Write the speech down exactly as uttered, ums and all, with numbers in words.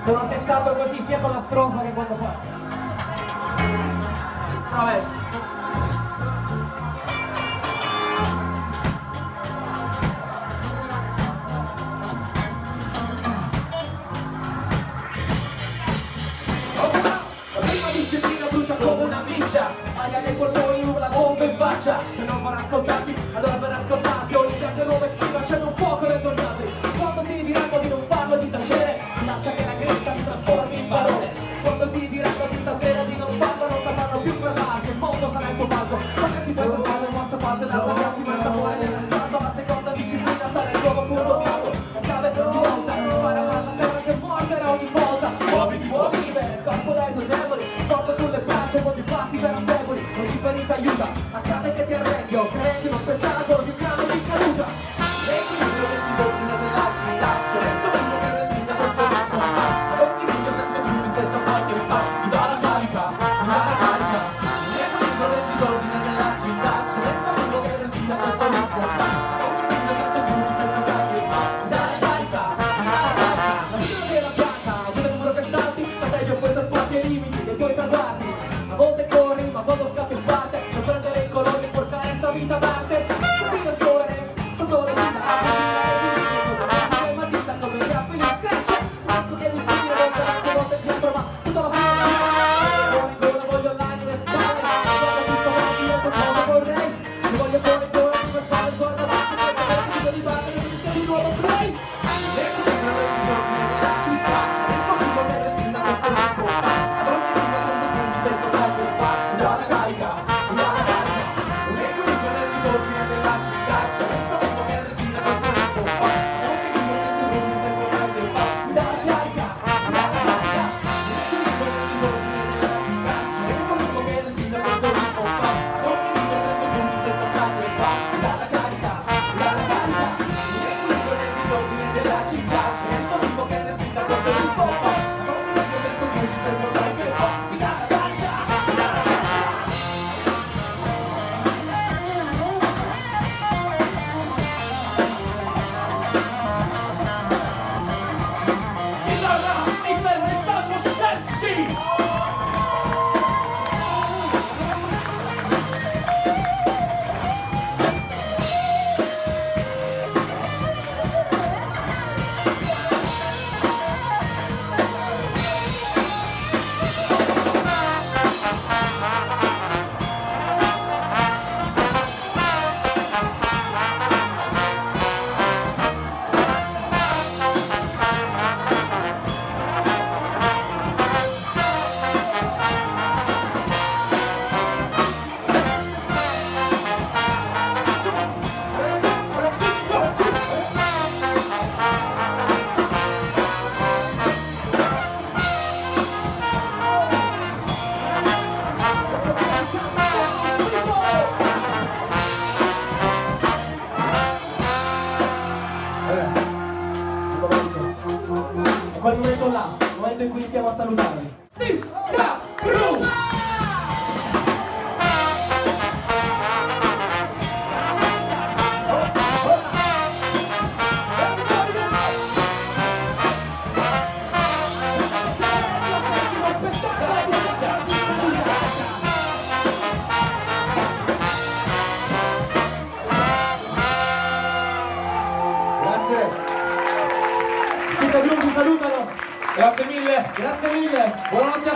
Sono settato così sia con la strofa che quando fa. Traverso. Come una miccia, aria nei polmoni, una bomba in faccia. Se non vorrà ascoltarti, allora verrà ascoltati. Ogni tempo nuova stiva, c'è un fuoco dentro gli altri. Quando ti diranno di non farlo, di tacere, lascia che la grinta si trasformi in parole. Quando ti diranno di tacere, di non farlo, non sapranno più per l'arte. Il mondo sarà il tuo palco, ma che ti puoi trovare il nostro parte da ragazzi, ma il sapore dell'estato. La seconda disciplina sarà il nuovo punto salto. La chiave di volta, impara a la terra che morderà ogni volta. Muoviti, muoviti, libera il corpo dai tuoi deboli. Porta sulle braccia, con i passi per deboli. Non ti ferita aiuta, accade che ti arrendi. O credi uno spettacolo di un grado di caduta. L'equilibrio del disordine della città. C'è lento vento che respira questo ritmo. Ad ogni video sento più in testa sai che fa. Mi dà la carica, mi dà la carica. L'equilibrio del disordine della città. C'è lento vento che respira questo ritmo. Ad ogni video sento più in testa sai che fa. Mi dà la carica, mi dà la carica. La vita della bianca, quello numero che salti. Strategia puoi sorpassi ai limiti dei tuoi traguardi. A volte corri, ma quando scappi in parte, non prendere i colori e portare sta vita d'arte. Cammino a scorrere, sotto le dita, a ma dita come il capo in un crecce. Tu devi finire molte volte dietro, ma tutta la vita. Fuori gola, voglio online le spalle, guarda tutto avanti, io cosa vorrei. Mi voglio fuori gola, per fare il guarda avanti, per fare il tipo di barra, e mi di nuovo play. L'equilibrio del disordine della città, c'è il motivo che restina questo ritmo. Ad ogni video sento più di questo sai che fa. Mi dà la carica, mi dà la carica. Un equilibrio nel disordine della città. C'è il motivo che restina questo ritmo. Ad ogni video sento più di questo sai che fa. Mi dà la carica, mi dà la carica. Un equilibrio nel disordine della città. C'è il motivo che restina questo ritmo. Ad ogni video sento più di questo sai che fa. Mi dà la carica, mi dà la carica. Un equilibrio nel disordine della città. C'è il motivo che restina questo ritmo. Ad ogni video sento più di questo sai che fa. Mi dà la carica, mi dà la carica. Chitarra, mister Alessandro Scelsi! A quel momento là, il momento in cui iniziamo a salutarvi. Sigla Bru! Grazie. Tutti i gruppi salutano. Grazie mille. Grazie mille. Buonanotte a